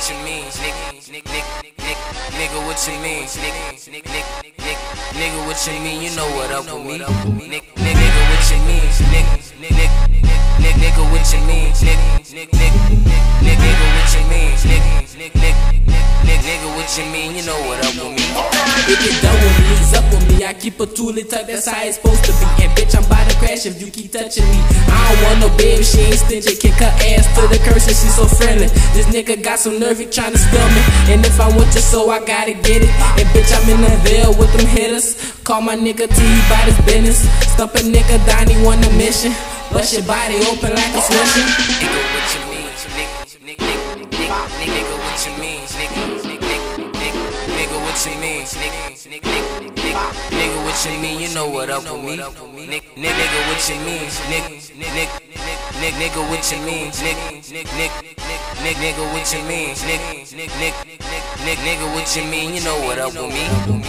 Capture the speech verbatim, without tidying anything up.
what you mean, nigga, nigga, what you mean, nigga, what you mean, you know what up with me, nigga, what you mean, nigga, nigga, what you mean, nigga, what you mean, nigga, what you mean, you know what up with me. If it done with me, it's up with me. I keep a tool it tucked, that's how it's supposed to be. And bitch, I'm about to crash if you keep touching me. I don't want no baby, she ain't stingy. Kick her ass to the curse and she so friendly. This nigga got some nerve, he tryna spill me. And if I want your soul, I gotta get it. And bitch, I'm in the veil with them hitters. Call my nigga T, he bout his business. Stump a nigga down, he want a mission. Bust your body open like a switcher. Nigga, what you mean, nigga, nigga, what you mean, nigga, nigga, what you mean, nigga, what you mean, you know what up with me, nigga, what you mean, nigga, nigga, what you mean, nigga, nigga, what you mean, nigga, what you mean, you know what up with me.